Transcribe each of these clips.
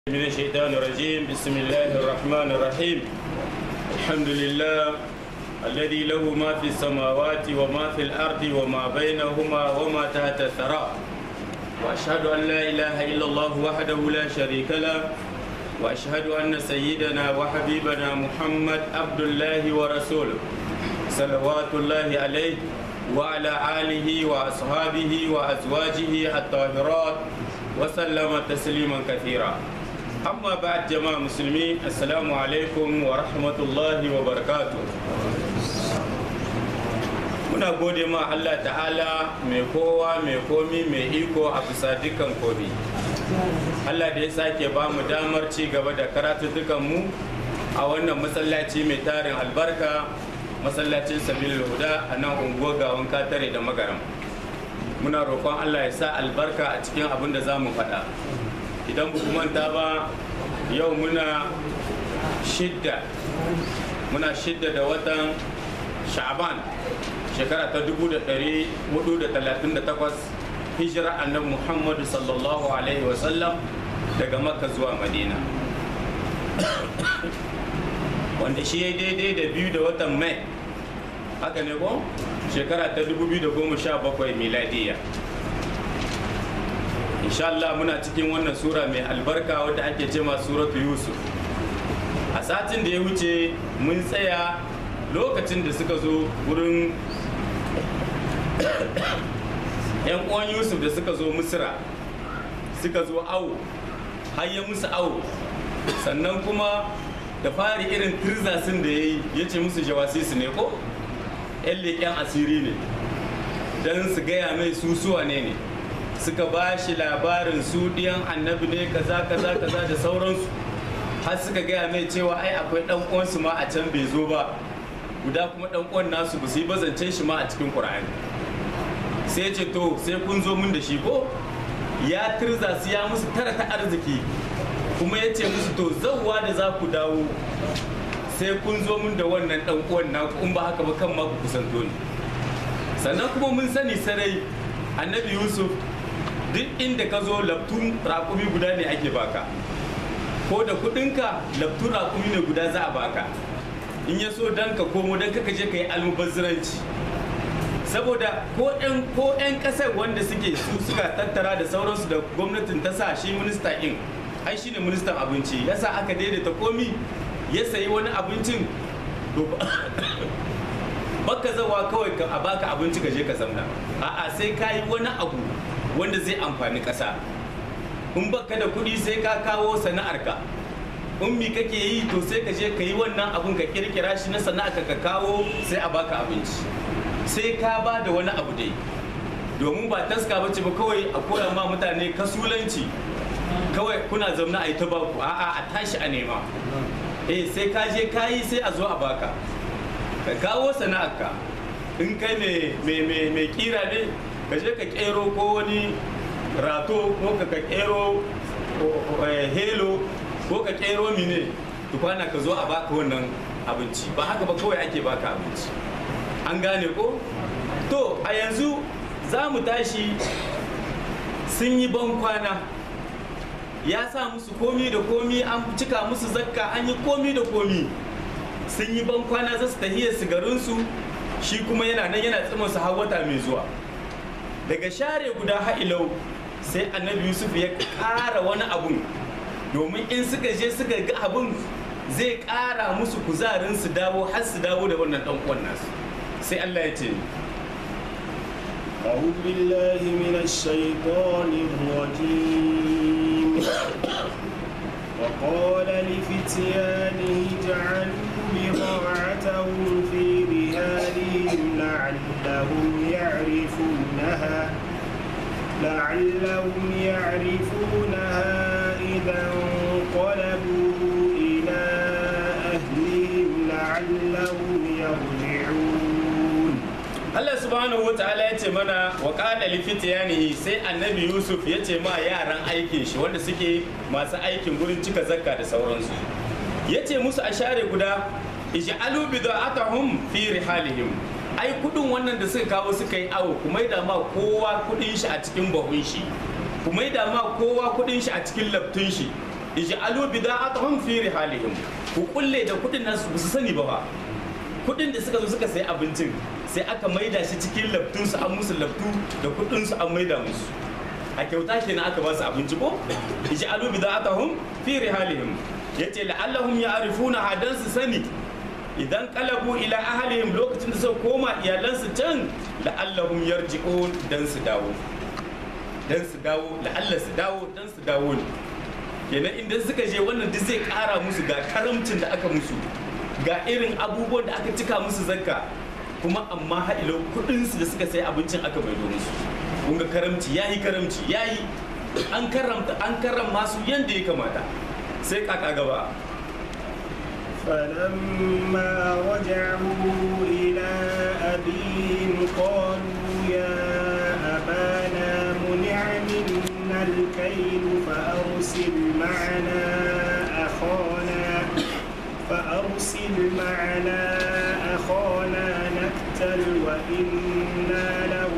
من الشيطان الرجيم بسم الله الرحمن الرحيم الحمد لله الذي له ما في السماوات وما في الأرض وما بينهما وما تحت الثرى وأشهد أن لا إله إلا الله وحده لا شريك له وأشهد أن سيدنا وحبيبنا محمد عبد الله ورسوله صلوات الله عليه وعلى آله وأصحابه وأزواجه الطاهرات وسلم تسليما كثيرا أما بعد جماعة مسلمين السلام عليكم ورحمة الله وبركاته muna gode ma Allah ta'ala mai kowa mai komi mai iko a bisa dukkan komi Allah da ya sake ba mu damar ci gaba da karatuttukan mu a wannan masallaci mai tarin albarka masallacin sabilul huda a nan unguwar gawan katare da magaram muna roƙon Allah ya sa albarka a cikin abin da za mu faɗa idan ba ku manta ba yau muna shidda da watan sha'ban shekara ta 1438 hijira annabi Muhammadu sallallahu alaihi wasallam daga makka zuwa madina wanda shi ya daidai da 2 da watan mai haka ne ko shekara ta 2017 miladiya insha Allah muna cikin wannan sura mai albarka wadda ake cema suratu yusuf a satin da ya wuce mun tsaya lokacin da suka zo wurin yan uwan yusuf da suka zo misira suka zo awo har ya musu awo sannan kuma da fari irin tirzasin da ya yi ya ce musu jawasisu ne ko yan leƙen asiri ne don su gaya mai susuwa ne suka ba shi labarin su ɗiyan annabi ne kaza kaza kaza da sauransu har suka gaya mai cewa ai akwai ɗan uwansu ma a can bai zo ba guda kuma ɗan uwan nasu ba su yi bazance shi ma a cikin ƙur'ani sai ce to sai kun zo mun da shi ko ya tirza su ya musu tara ta arziki kuma ya ce musu to zauwa da za ku dawo sai kun zo mun da wannan ɗan uwan naku in ba haka ba kan ma ku kusanto ni sannan kuma mun sani sarai annabi yusuf duk inda ka zo laftun raƙumi guda ne ake baka ko da kuɗinka laftun raƙumi ne guda za a baka in ya so dan ka komo dan ka je ka yi almubazziranci saboda ko 'yan ƙasar wanda suke su suka tattara da sauransu da gwamnatin ta sa shi minista ɗin ai shi ne ministan abinci ya sa aka daidaita komi ya sayi wani abincin baka zawa kawai a baka abinci ka je ka zamna a'a sai ka yi wani abu wanda zai amfani ƙasa in baka da kuɗi sai ka kawo sana'arka in mi kake yi to sai ka je ka yi wannan abun ka kirkira shi na sana'arka ka kawo sai a baka abinci sai ka ba da wani abu dai domin ba taska bace ba kawai a koya ma mutane kasulanci kawai kuna zaune a yi ta baku a'a a tashi a nema sai ka je ka yi sai a zo a baka ka kawo sana'arka in kai mai kira ne ka je ka kero ko wani rato ko ka kero helo ko ka kero mine tukwana ka zo a baka wannan abinci ba haka ba kawai ake baka abinci an gane ko to a yanzu za mu tashi sun yi ban kwana ya sa musu komi da komi an cika musu zakka an yi komi da komi sun yi ban kwana za su tahiyar su garinsu shi kuma yana nan yana tsimin su har wata mai zuwa daga share guda ha'ilau sai annabi yusuf ya ƙara wani abun domin in suka je suka ga abun zai ƙara musu kuzarin su dawo har su dawo da wannan ɗan uwan nasu sai Allah ya ce أعوذ بالله من الشيطان الرجيم وقال لفتيانه جعلوا بضاعتهم في رهانهم لعلهم يعرفونها إذا انقلبوا إلى أهلهم لعلهم يرجعون. Allah subhanahu wa ta'ala ya ce mana wa qala li fityanihi sai annabi Yusuf ya ce ma yaran aikin shi wanda suke masu aikin gurin cika zakka da sauransu ya ce musu a share guda ij'alu bida'atahum fi rihalihim ai kudin wannan da suka kawo suka yi awo kuma da ma kowa kudin shi a cikin bahun shi kuma da ma kowa kudin shi a cikin laftun shi ij'alu bida'atuhum fi rihalihim, ku kulle da kudin nasu ba su sani ba kudin da suka zo suka sayi abincin sai aka maida shi cikin laftun su an musu laftu da kudin su an maida musu a kyauta kenan aka ba su abinci ko ij'alu bida'atuhum fi rihalihim yace la'allahum ya'rifuna hadan su sani idan kalabu ila ahlihim lokacin da suka koma iyalansu can la'allahum yarji'un dan su dawo la'alla su dawo dan su dawo ne kenan idan suka je wannan duk zai kara musu ga karamcin da aka musu ga irin abubuwan da aka cika musu zakka kuma amma haɗilo kuɗinsu da suka sai abincin aka maido musu kun ga karamci yayi an karrama su yanda ya kamata sai kaka gaba فلما رجعوا إلى أبيهم قالوا يا أبانا منع منا الكيل فأرسل معنا أخانا نكتل وإنا له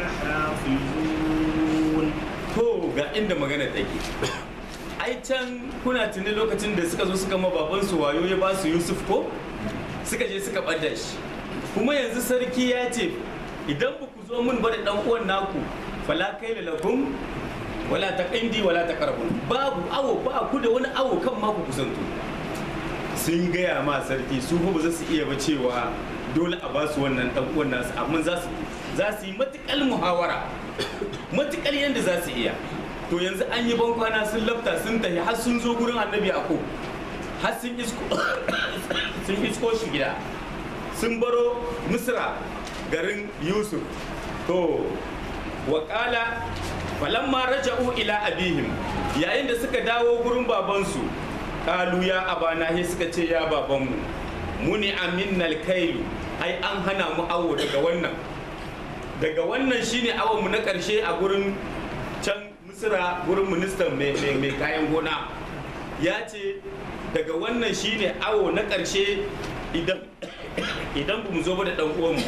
لحافظون. To ga inda magana take. Ai can kuna tuni lokacin da suka zo suka ma babansu wayo ya ba su Yusuf ko suka je suka ɓadda shi kuma yanzu sarki ya ce idan ba ku zo mun ba da ɗan uwan naku fala kai lakum wala taqindi wala taqrabun babu awo ba ku da wani awo kan ma ku kusanto sun gaya ma sarki su ba za su iya ba cewa dole a ba su wannan ɗan uwan nasu amma za su yi matukal muhawara matukal yanda za su iya. To yanzu an yi bankwana sun lafta sun tafi har sun zo gurin annabi ako har sun isko shi gida sun baro misra garin yusuf to waƙala falamma raja'u ila abihim yayin da suka dawo gurin babansu kalu ya abana he suka ce ya babanmu muni aminnal kailu ai an hana mu awo daga wannan shine awon mu na ƙarshe a gurin can misira gurin ministan mai kayan gona ya ce daga wannan shine awo na ƙarshe idan ba mu zo ba da ɗan uwanmu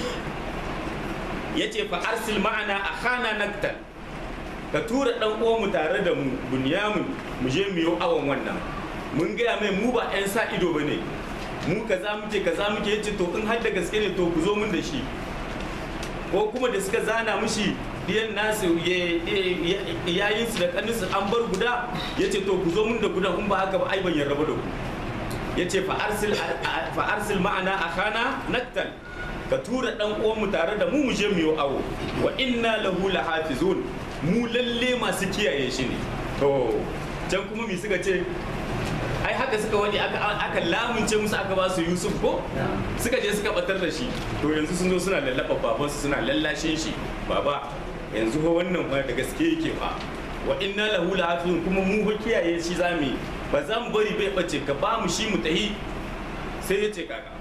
ya ce fa arsil ma'ana a khana naktal ka tura ɗan uwanmu tare da mu bunyamin mu je mu yi awon wannan mun gaya mai mu ba 'yan sa ido ba ne mu kaza muke yace to in har da gaske ne to ku zo mun da shi ko kuma da suka zana mushi diyan nasu yayin su da kaninsu an bar guda ya ce to ku zo mun da guda kun ba haka ba ai ban yarda da ku ya ce fa arsil ma'ana akhana naktal ka tura dan uwan mu tare da mu je mu yi awo wa inna lahu lahafizun mu lalle masu kiyaye shi ne to can kuma mi suka ce ai haka suka wani aka lamunce musu aka ba su Yusuf ko suka je suka batar da shi to yanzu sun zo suna lallaba babansu suna lallashin shi baba yanzu ho wannan fa da gaske yake fa wa inna lahu lahafizun kuma mu ba kiyaye shi zamu ba za mu bari bai bace ka ba mu shi mu tahi sai ya ce kaka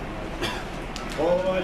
قال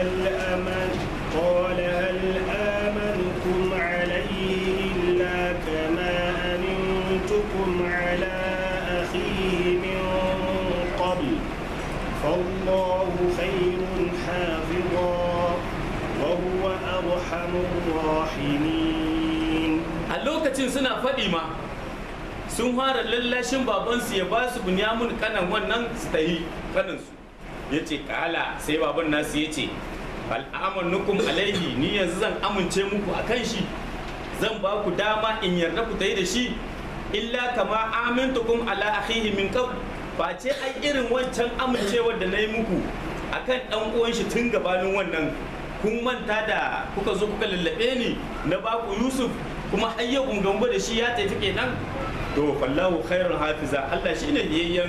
هل آمنكم عليه إلا كما أمنتكم على أخيه من قبل فالله خير حافظا وهو أرحم الراحمين. a lokacin suna faɗi ma sun fara lallashin babansu ya ba su bunyamin kanan wannan su tahi kanansu ya ce kala sai baban nasu ya ce al'amannukum alaihi ni yanzu zan amince muku a kan shi zan ba ku dama in yarda ku tayi da shi illa kama amintukum ala akhihi min qabl face ai irin wancan amincewar da nayi muku akan dan uwan shi tun gabanin wannan kun manta da kuka zo kuka lallabe ni na ba ku Yusuf kuma har yau kun gamba da shi ya tafi kenan to fallahu khairul hafiza Allah shine yayyan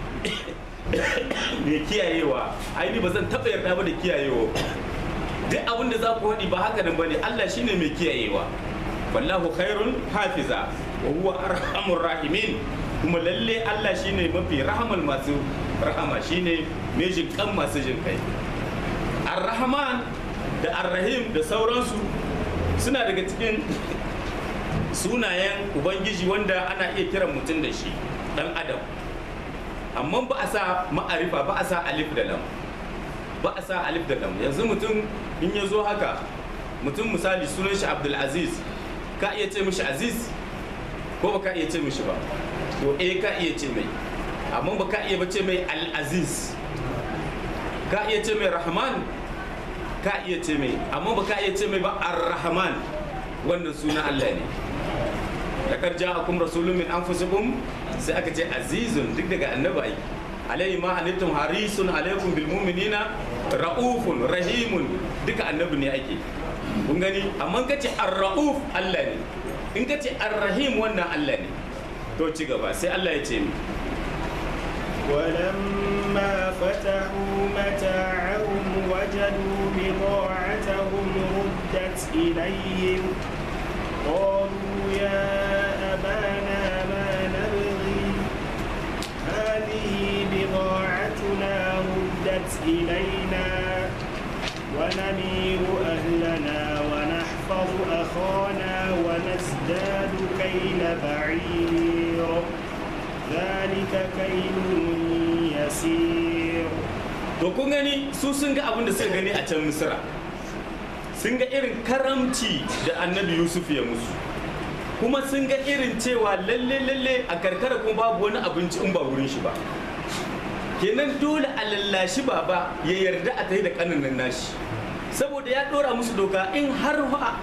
mai kiyayewa ai ni ba zan taɓa yarda ba da kiyayewa duk abin da za ku haɗi ba haka nan bane Allah shine mai kiyayewa wallahu khairun hafiza wa huwa arhamur rahimin kuma lalle Allah shine mafi rahamal masu rahama shine mai jinkan masu jinkai ar-rahman da ar-rahim da sauransu suna daga cikin sunayen ubangiji wanda ana iya kiran mutum da shi dan adam amma ba a sa ma'arifa ba a sa alif da lam yanzu mutum in ya zo haka mutum misali sunan shi Abdul Aziz ka iya ce mishi Aziz ko ba ka iya ce mishi ba to ka iya ce mai, amma ba ka iya bace mai al-aziz. Ka iya ce mai rahman, ka iya ce mai, amma ba ka iya ce mai ba ar-rahman. Wannan suna Allah ne. Laqad ja'akum rasulun min anfusikum, sai aka ce azizun, duk daga annabi ai. Alayhi ma anittum harisun alaykum bil mu'minina raufun rahimun, duka annabi ne ake. Kun gani, amma kace ar-rauf Allah ne, in kace ar-rahim wannan Allah ne. To ci gaba sai Allah ya ce mi ولما فتحوا متاعهم وجدوا بضاعتهم ردت إليهم قالوا يا أبانا ما نبغي هذه بضاعتنا ردت إلينا ونمير أهلنا ونحفظ أخانا ونزداد كيل بعير ذلك كيل يسير. to kun gani su sun ga abin da suka gani a can Misra, sun ga irin karamci da annabi Yusuf ya musu, kuma sun ga irin cewa lalle a karkara kuma babu wani abinci in ba wurin shi ba. Kenan dole a lallashi baba ya yarda a tafi da kananan nashi, saboda ya dora musu doka in har ba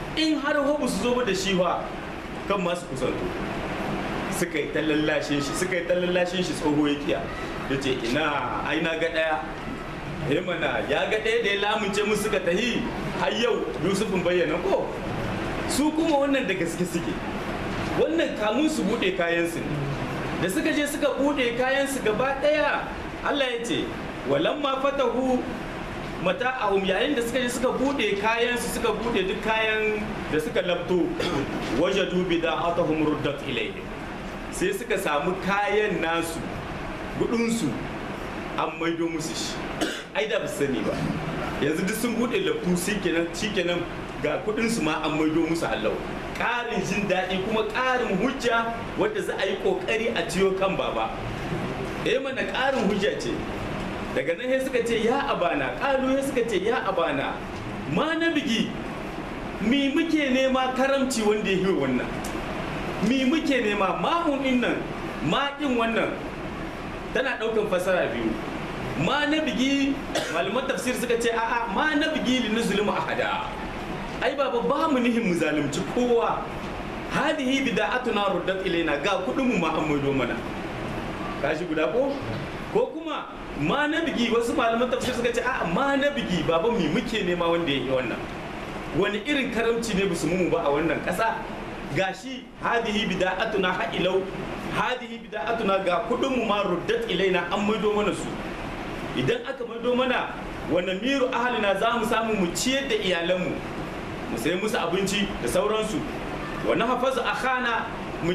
su zo da shi ba kan masu kusanto. Suka yi ta lallashin shi tsoho ya kiya, ya ce ina ai na ga ɗaya mana ya ga ɗaya da ya lamunce musu suka tahi har yau Yusufin bayyana ko su kuma wannan da gaske suke, wannan kamun su buɗe kayansu ne. Da suka je suka buɗe kayansu gaba ɗaya, Allah ya ce walamma fatahu mata'ahum, yayin da suka je suka buɗe kayansu, suka buɗe duk kayan da suka labto, wajadu bida'atahum ruddat ilayhim, sai suka samu kayan nasu gudunsu an maido musu shi. Ai da ba sani ba, yanzu duk sun bude laftu shikenan ga kudinsu ma an maido musu Allah. Ƙarin jin daɗi kuma ƙarin hujja wadda za a yi ƙoƙari a ciyo kan baba. Mana ƙarin hujja ce. Daga nan sai suka ce ya abana, ƙalu sai suka ce ya abana, ma na bigi, mi muke nema karamci wanda ya yi wannan. Mi muke nema ma'un din nan, ma'in wannan tana ɗaukan fasara biyu. Ma na bigi, malaman tafsir suka ce a'a ma na bigi li nuzulmu ahada. Ai baba ba mu nihin mu zalunci kowa. Hadihi bida'atuna ruddat ilaina, ga kudin mu ma an maido mana. Kashi guda ko? Ko kuma ma na bigi, wasu malaman tafsir suka ce a'a ma na bigi baba mi muke nema wanda ya yi wannan. Wani irin karamci ne bisu mu ba a wannan ƙasa? Gashi hadihi bida'atuna ha'ilau, hadihi bida'atuna ga kudin mu ma ruddat ilaina an maido mana su. Idan aka maido mana wannan miru ahalina za mu samu mu ciyar da iyalanmu, mu sai musu abinci da sauransu. Wannan hafazu akhana mu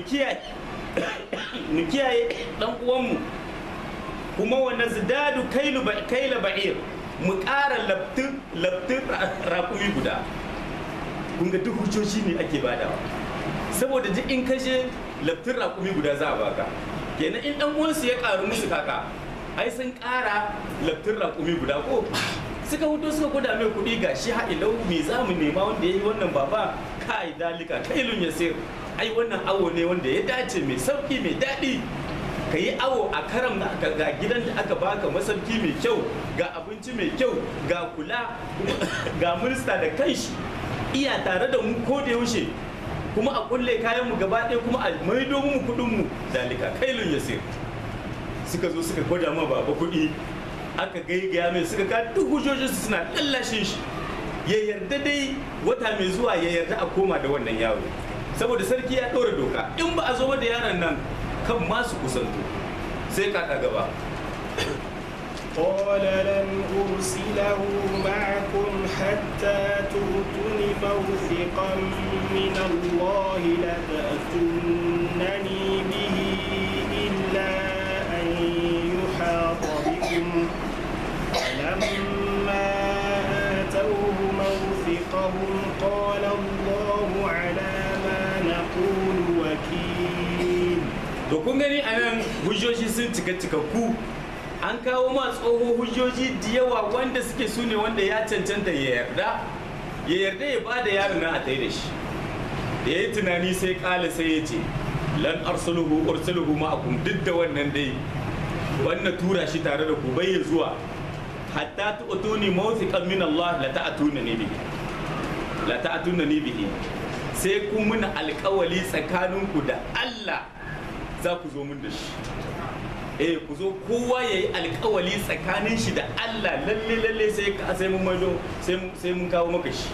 kiyaye dan uwanmu, kuma wannan zidadu kaila ba'ir mu ƙara labtin rakumi guda. Kun ga duk hujjoji ne ake badawa, saboda duk in kashe laftin rakumi guda za a baka. Kenan in dan uwansu ya karu musu kaka, ai sun kara laftin rakumi guda ko suka huto suka gwada mai kuɗi ga shi ha'ilau me za mu nema wanda ya yi wannan baba, kai dalika kailun yasir, ai wannan awo ne wanda ya dace mai sauki mai daɗi. Ka yi awo a karam ga gidan da aka baka masauki mai kyau, ga abinci mai kyau, ga kula, ga minista da kanshi iya tare da mu ko da yaushe, kuma a kulle kayan mu gaba ɗaya, kuma a maido mu kuɗin mu, dalika kailun yasir. Suka zo suka gwada ma baba kuɗi, aka gaigaya mai, suka ka duk hujjojin su suna lallashin shi ya yarda dai wata mai zuwa ya yarda a koma da wannan yaro, saboda sarki ya ɗora doka in ba a zo da yaron nan kan masu kusanto. Sai ka gaba قال لن أرسله معكم حتى تؤتون موثقا من الله لتأتونني به إلا أن يحاط بكم. فلما آتوه موثقهم قال الله على ما نقول وكيل. to kun gani anan hujjoji sun cika ku, an kawo ma tsoho hujjoji da yawa wanda suke su ne wanda ya cancanta ya yarda ya ba da yaron nan a tai da shi. Da ya yi tunani sai kala sai ya ce lan ursiluhu ma'akum, duk da wannan dai wannan tura shi tare da ku bai zuwa hatta tu'tuni mawthiqan min Allah la ta'tunani bihi sai kun mun alƙawali tsakaninku da Allah za ku zo mun da shi. Ku zo kowa yayi alƙawali tsakanin shi da Allah, lalle sai mun maido sai mun kawo maka shi.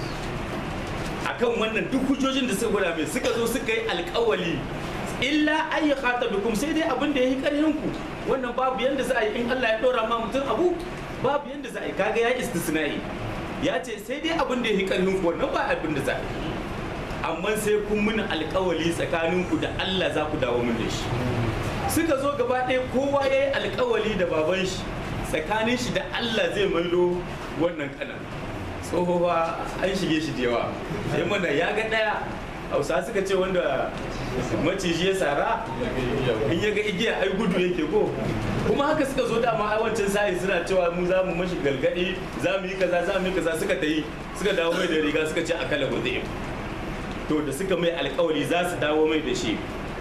Akan wannan duk hujjojin da suka gwada mai suka zo suka yi alƙawali, illa ayi khatabukum, sai dai abin da yayi ƙarfin ku, wannan babu yanda za a yi in Allah ya dora ma mutum abu, babu yanda za a yi. Kaga ya istisnai, ya ce sai dai abin da yayi ƙarfin ku, wannan ba abin da za a yi. Amma sai kun mun alƙawali tsakaninku da Allah za ku dawo mun da shi. Suka zo gaba ɗaya kowa ya yi alƙawali da baban shi tsakanin shi da Allah zai maido wannan kanan. Tsohowa an shige shi da yawa, sai mana ya ga ɗaya. Hausa suka ce wanda maciji ya sara in ya ga igiya ai gudu yake ko, kuma haka suka zo dama ai wancan sai suna cewa mu za mu mashi galgadi, za mu yi kaza suka tayi suka dawo mai da riga suka ce akala gudu. To da suka mai alƙawari za su dawo mai da shi,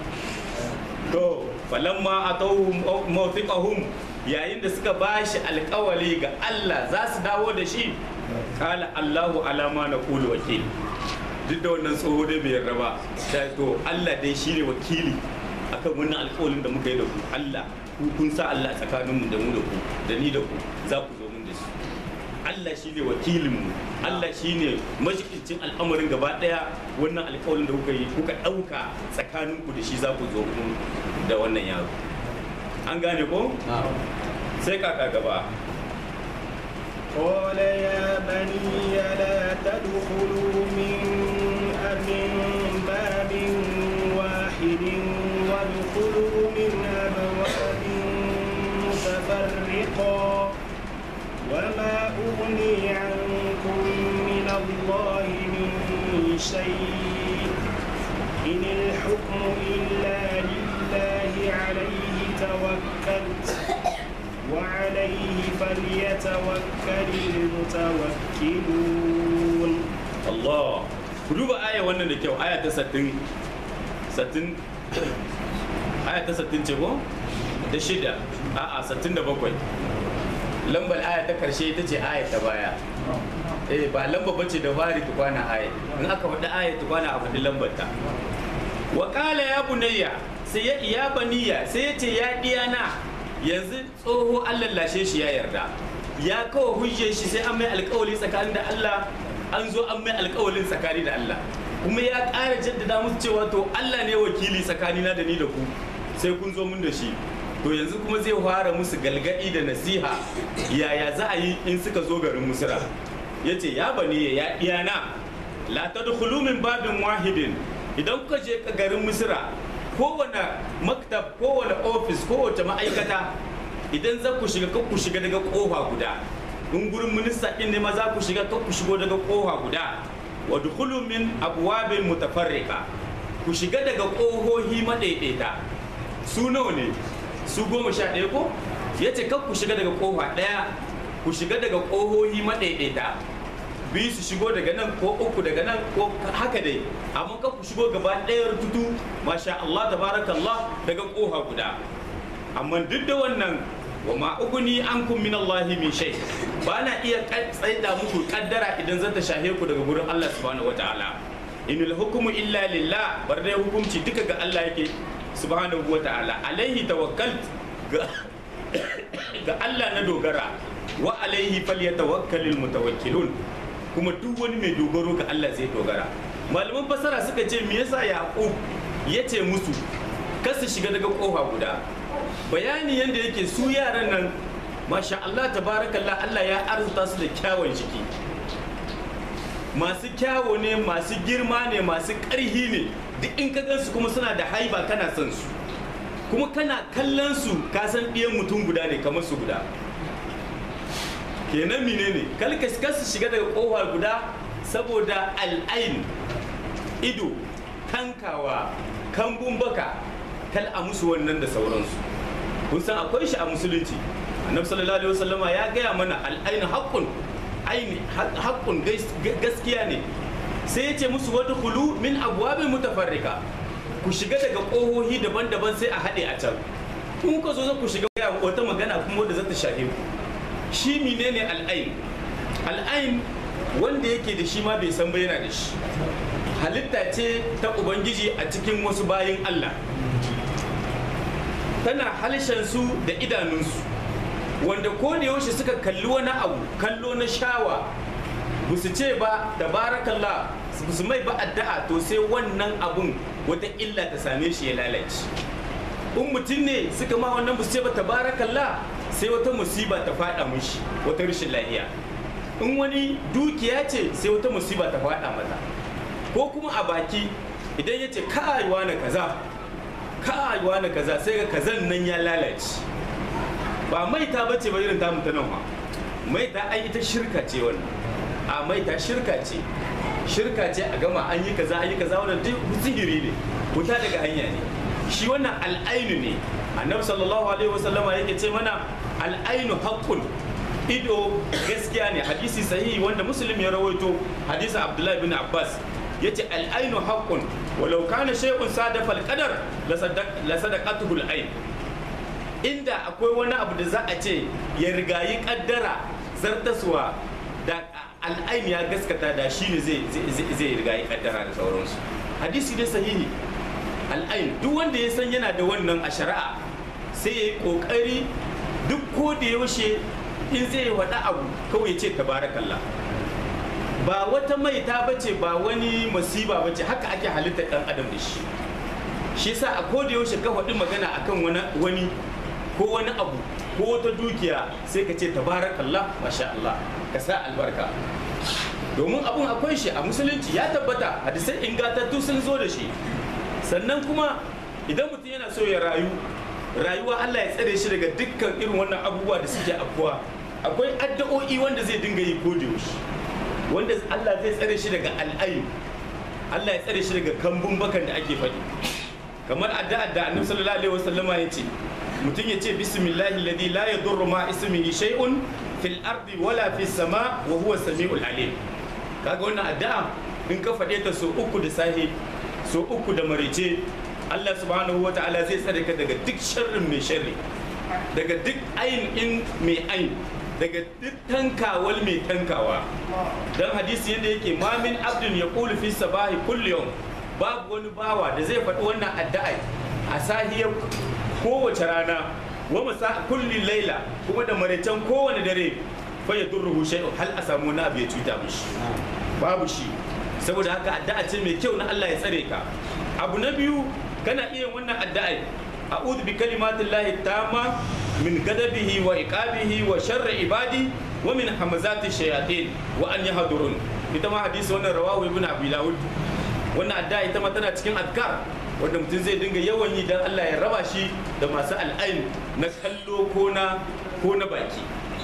to falamma atawhum mawthiqahum, yayin da suka bashi alƙawari ga Allah za su dawo da shi, qala Allahu ala ma naqulu wakil. Duk da wannan tsoho dai bai yarda ba, sai to Allah dai shine wakili akan wannan alƙawarin da muka yi da ku. Allah kun sa Allah tsakaninmu da mu da ku, da ni da ku za ku zo mun da shi. Allah shine wakilinmu, Allah shine majikincin al'amarin gaba daya. Wannan alƙawarin da kuka yi kuka ɗauka tsakaninku da shi za ku zo mun da wannan yaro. An gane ko? Sai kaka gaba. قال يا بني لا تدخلوا من باب واحد وادخلوا من أبواب متفرقة وما أغني عنكم من الله من شيء إن الحكم إلا لله عليه توكلت وعليه فليتوكل المتوكلون. الله ku duba aya wannan da kyau, aya ta 60 aya ta 60 ce ko da shida, a'a 67, lambar aya ta karshe ita ce aya ta baya. Ba lamba bace da fari tukwana aya, in aka faɗi aya tukwana a faɗi lambar ta. Wa qala ya bunayya, sai ya baniya, sai ya ce ya diyana. Yanzu tsoho Allah lashe shi ya yarda, ya kawo hujjar shi, sai an mai alƙawari tsakanin da Allah, an zo an mai alƙawarin tsakani da Allah, kuma ya ƙara jaddada musu cewa to Allah ne wakili tsakanina da ni da ku, sai kun zo mun da shi. To yanzu kuma zai fara musu galgadi da nasiha yaya za a yi in suka zo garin Misra. Ya ce ya bani ya diyana, la tadkhulu min babin wahidin, idan kuka je garin Misra, kowane maktab, kowane ofis, kowace ma'aikata, idan za ku shiga kan ku shiga daga kofa guda. In gurin minista ɗin ne ma za ku shiga kan ku shigo daga kofa guda. Wa dukhulu min abwabin mutafarriqa, ku shiga daga kohohi madaidaita. Su nawa ne? Su 11 ko? Yace kan ku shiga daga kofa ɗaya, ku shiga daga kohohi madaidaita. Biyu su shigo daga nan ko uku daga nan ko haka dai, amma kan ku shigo gaba ɗaya rututu, masha Allah tabarakallah, daga koha guda. Amma duk da wannan, wa ma uguni ankum min Allah min shay, ba na iya tsaida muku kaddara idan zan ta shahe ku daga gurin Allah subhanahu wataala. Inil hukmu illa lillah, bar dai hukunci duka ga Allah yake subhanahu wataala. Alaihi tawakkalt, ga Allah na dogara, wa alaihi falyatawakkalul mutawakkilun, kuma duk wani mai dogaro ga Allah zai dogara. Malaman fasara suka ce me yasa Yaqub ya ce musu kasu shiga daga kofa guda, bayani yanda yake su yaran nan masha Allah tabarakallah, Allah ya arzuta su da kyawun jiki, masu kyawo ne, masu girma ne, masu ƙarhi ne, duk in ka gansu kuma suna da haiba, kana son su, kuma kana kallon su ka san ɗiyan mutum guda ne kamar su guda. Kenan menene kalka su shiga daga kofa guda, saboda al'ain, ido, kankawa, kambun baka, kal a musu wannan da sauransu. Kun san akwai shi a musulunci, annabi sallallahu alaihi wasallama ya gaya mana al'ain haqqun, aini haqqun gaskiya ne. Sai ya ce musu wadkhulu min abwabin mutafarrika, ku shiga daga ƙohohi daban-daban sai a haɗe a can in ka zo za ku shiga wata magana kuma wadda za ta shafe ku shi menene al'ain al'ain wanda yake da shi ma bai san ba yana da shi halitta ce ta ubangiji a cikin wasu bayin Allah tana halshensu da idanunsu wanda ko da yaushe suka kalli wani abu kallo na shawa ba su ce ba tabarakallah ba su mai ba addu'a to sai wannan abun wata illa ta same shi ya lalace in mutum ne suka ma wannan ba su ce ba tabarakallah sai wata musiba ta fada mishi wata rashin lafiya in wani dukiya ce sai wata musiba ta fada mata ko kuma a baki idan ya ce kayuwa na kaza sai ga kazan nan ya lalace ba maita ba ce ba irin tamu ta nan ma maita ai ita shirka ce wannan a maita shirka ce a gama an yi kaza wannan duk sihiri ne wuta daga hanya ne shi wannan al'ainu ne annabi sallallahu alaihi wasallama yake ce mana al'ainu haqqun ido gaskiya ne hadisi sahihi wanda muslim ya rawaito hadisi abdullahi bin abbas yace al'ainu haqqun walau kana shay'un sadafa al-qadar la sadaqatuhu al-ain inda akwai wani abu da za a ce ya rigayi kaddara zartaswa da al'ain ya gaskata da shi ne zai rigayi kaddara da sauransu hadisi ne sahihi al'ain duk wanda ya san yana da wannan a shari'a sai ya yi kokari duk ko da yaushe in zai wada abu kawai ce tabarakallah ba wata maita bace ba wani masiba bace haka ake halittar dan adam da shi yasa a ko da yaushe ka faɗi magana akan wani ko wani abu ko wata dukiya sai ka ce tabarakallah masha Allah ka sa albarka domin abun akwai shi a musulunci ya tabbata hadisai ingantattu sun zo da shi sannan kuma idan mutum yana so ya rayuwa Allah ya tsare shi daga dukkan irin wannan abubuwa da suke afkuwa akwai addu'o'i wanda zai dinga yi ko da yaushe wanda Allah zai tsare shi daga al'ayu Allah ya tsare shi daga kambun bakan da ake faɗi kamar addu'ar da Annabi sallallahu alaihi wasallama ya ce mutum ya ce bismillahi alladhi la yadurru ma ismihi shay'un fil ardi wala fis sama wa huwa samiul alim kaga wannan addu'a in ka faɗe ta so uku da sahi so uku da marice Allah subhanahu wa ta'ala zai tsare ka daga duk sharrin mai sharri daga duk ayin mai ayin daga duk tankawal mai tankawa dan hadisi yadda yake ma min abdun yaqulu fi sabahi kulli yawm babu wani bawa da zai faɗi wannan addu'a a sahiyar kowace rana wa masa kulli laila kuma da maraicen kowane dare fa yadurruhu shay'un hal a samu wani abu ya cuta mishi babu shi saboda haka addu'a ce mai kyau na Allah ya tsare ka abu na biyu kana iya wannan addu'a a'udhu bi kalimatillahi tamma min gadabihi wa iqabihi wa sharri ibadi wa min hamazati shayatin wa an yahdurun ita ma hadisi wannan rawahu ibn abi dawud wannan addu'a ita ma tana cikin adkar wanda mutum zai dinga yawan yi dan Allah ya raba shi da masu al'ain na kallo ko na baki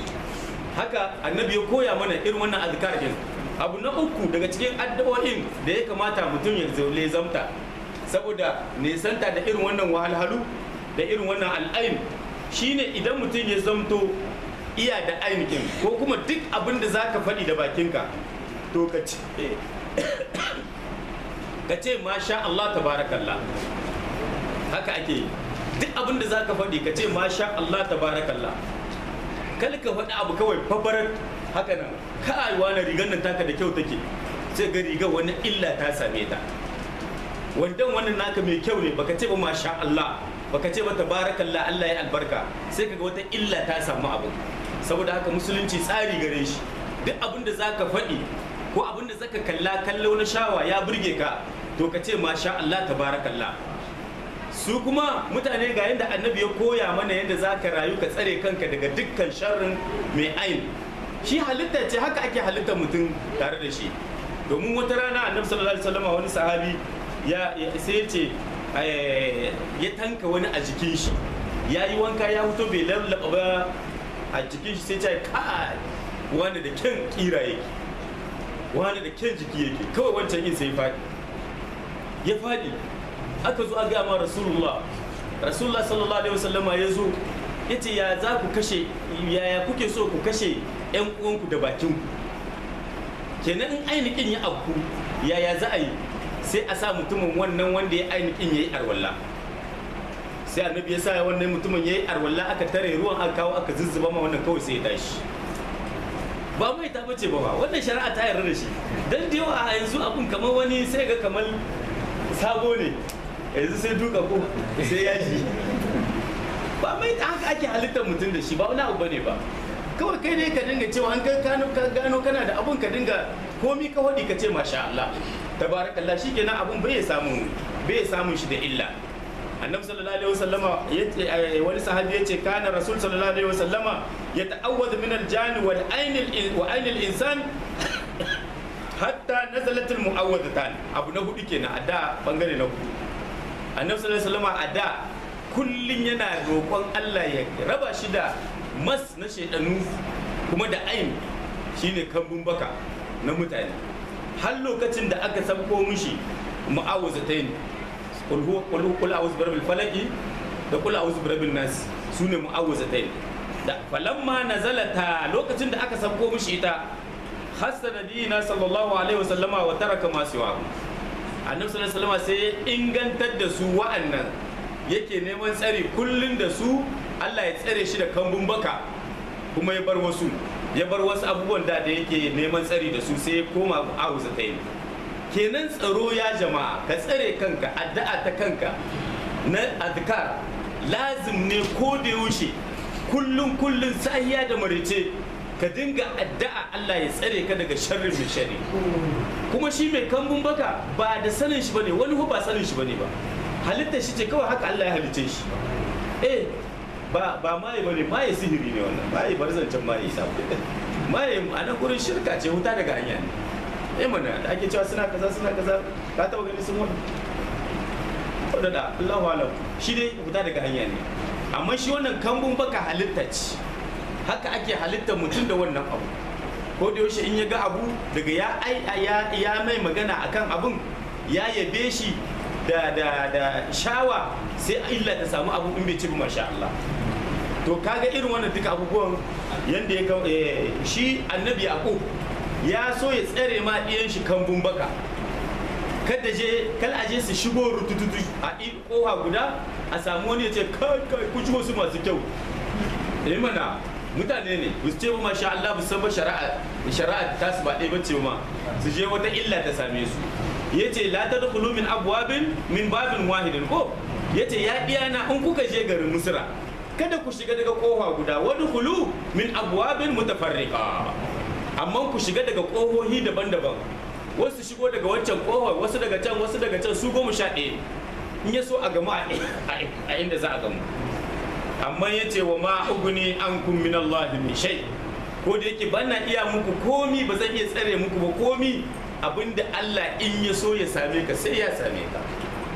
haka annabi ya koya mana irin wannan azkar din abu na uku daga cikin addu'o'in da ya kamata mutum ya zamta saboda nesanta da irin wannan wahalhalu da irin wannan al'ain shine idan mutum ya zamto iya da ainihin ko kuma duk abin da zaka faɗi da bakinka to ka ce masha Allah tabarakallah haka ake yi duk abin da zaka faɗi ka ce masha Allah tabarakallah kal ka faɗi abu kawai fabarar haka nan kai wani rigar nan taka da kyau take sai ga rigar wani illa ta same ta wandan wannan naka mai kyau ne baka ce ba masha Allah baka ce ba tabarakallah Allah ya albarka sai kaga wata illa ta samu abu saboda haka musulunci tsari gare shi duk abin da zaka faɗi ko abin da zaka kallo na shawa ya burge ka to ka ce masha Allah tabarakallah su kuma mutane ga yadda annabi ya koya mana yadda zaka rayu ka tsare kanka daga dukkan sharrin mai ain shi halitta ce haka ake halittar mutum tare da shi domin wata rana annabi sallallahu alaihi wasallam wani sahabi sai ce ya tanka wani a jikin shi ya yi wanka ya fito bai lallaba ba a jikin shi sai ce kai wani da kyan kira yake wani da kyan jiki yake kawai wancan yin sai ya faɗi aka zo a gama rasulullah sallallahu alaihi wasallama ya zo ya ce ya za ku kashe yaya kuke so ku kashe yan uwanku da bakinku kenan in ainihin ya abu yaya za a yi sai a sa mutumin wannan wanda ya ainihin yayi arwalla sai annabi ya sa wannan mutumin yayi arwalla aka tare ruwan aka kawo aka zuzzuba ma wannan kawai sai ya tashi ba mai ta bace ba wannan shari'a ta yarda da shi dan da yawa a yanzu abun kamar wani sai ga kamar sabo ne yanzu sai duka ko sai ya ji ba mai ta haka ake halittar mutum da shi ba wani abu bane ba kawai kai ne ka dinga cewa an ka gano kana da abun ka dinga komi ka hodi ka ce masha Allah tabarakallah shikenan abun bai samun shi da illa annabi sallallahu alaihi wasallama wani sahabi yace kana rasul sallallahu alaihi wasallama yata'awwadhu min al-jani wal ayn al-insan hatta nazalat al-mu'awwadatan abu na hudu kenan a da bangare na hudu annabi sallallahu alaihi wasallama a da kullun yana roƙon Allah ya raba shi da mas na shaidanu kuma da ayn shine kambun baka na mutane har lokacin da aka sabko mishi mu'awwazatayn qul a'udhu birabbil falaq da qul a'udhu birabbin nas sune mu'awwazatayn da falamma nazalata lokacin da aka sabko mishi ita hassa nabiyina sallallahu alaihi wasallama wa taraka ma siwa annabi sallallahu alaihi wasallama sai ya ingantar da su wa'annan yake neman tsari kullun da su Allah ya tsare shi da kambun baka kuma ya bar wasu abubuwan da yake neman tsari da su sai ya koma mu'awwazatayn kenan tsaro ya jama'a ka tsare kanka addu'a ta kanka na adkar lazim ne ko da yaushe kullun sahiya da marice ka dinga addu'a Allah ya tsare ka daga sharrin mai sharri kuma shi mai kambun baka ba da sanin shi bane wani ba sanin shi bane ba halitta shi ce kawai haka Allah ya halice shi ba maye bane maye sihiri ne wannan maye bar zancen maye sa maye a nan gurin shirka ce huta daga hanya ne mana da ake cewa suna kaza ka taba gani sun wani wadda da Allahu alam shi dai fita daga hanya ne amma shi wannan kambun baka halitta ce haka ake halitta mutum da wannan abu ko da yaushe in ya ga abu daga ya mai magana akan abun ya yabe shi da shawa sai illa ta samu abu in bai ci ba masha Allah to kaga irin wannan duka abubuwan yanda ya shi annabi Yaqub ya so ya tsare ma ɗiyan shi kambun baka kada aje su shigo rutututu a koha guda a samu wani ya ce kai ku ci wasu masu kyau mana mutane ne ba su ce ba masha Allah ba san ba shari'a ta su ba ɗaya bace ma su je wata illa ta same su yace la tadkhulu min abwabin min babin wahidin ko yace ya ɗiyana in kuka je garin Misra kada ku shiga daga koha guda wadkhulu min abwabin mutafarriqa amma ku shiga daga ƙohohi daban-daban wasu shigo daga wancan ƙohon wasu daga can su 11 in ya so a gamu a inda za a gamu amma ya ce wa ma uguni an kun min Allah min shay ko da yake bana iya muku komi ba zan iya tsare muku ba komi abinda Allah in ya so ya same ka sai ya same ka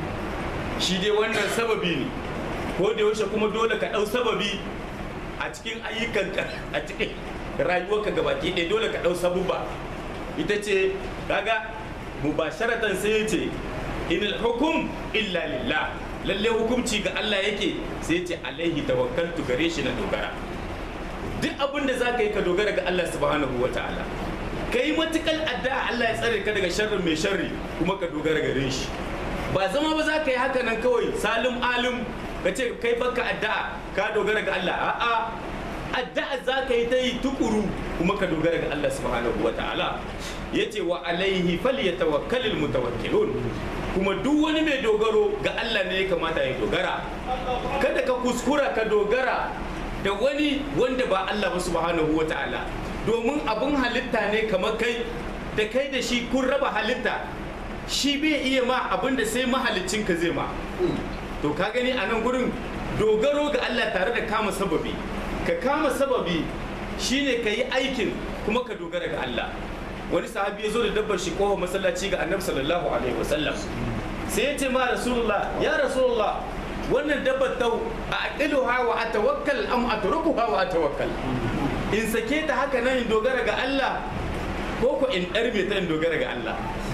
shi dai wannan sababi ne ko da yaushe kuma dole ka ɗau sababi a cikin ayyukanka a cikin rayuwarka gabaki ɗaya dole ka ɗau sabubba ita ce kaga mubasharatan sai ya ce inil hukum illa lillah lalle hukunci ga Allah yake sai ya ce alaihi tawakkaltu gare shi na dogara duk abin da zaka yi ka dogara ga Allah subhanahu wataala kai matukal addu'a Allah ya tsare ka daga sharrin mai sharri kuma ka dogara gare shi ba zama ba za ka yi haka nan kawai salim alim ka ce kai baka addu'a ka dogara ga Allah a'a addu'a za ka yi ta yi tukuru kuma ka dogara ga Allah subhanahu wa ta'ala ya ce wa alaihi falyatawakkalul mutawakkilun kuma duk wani mai dogaro ga Allah ne ya kamata ya dogara kada ka kuskura ka dogara da wani wanda ba Allah ba subhanahu wa ta'ala domin abun halitta ne kamar kai da shi kun raba halitta shi bai iya ma abin da sai mahalicin ka zai ma to ka gani a nan gurin dogaro ga Allah tare da kama sababi ka kama sababi shine ka yi aikin kuma ka dogara ga Allah wani sahabi ya zo da dabbar shi kowa masallaci ga annabi sallallahu alaihi wasallam sai ya ce ma rasulullah ya rasulullah wannan dabbar tau a aqiluha wa atawakkal am atrukuha wa atawakkal in sake ta haka nan in dogara ga Allah ko ko in darbe ta in dogara ga Allah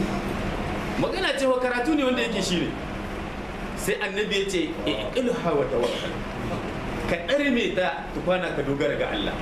magana ce wa karatu ne wanda yake shine sai annabi ya ce aqiluha wa tawakkal ka ɗarme ta tukwana ka dogara ga Allah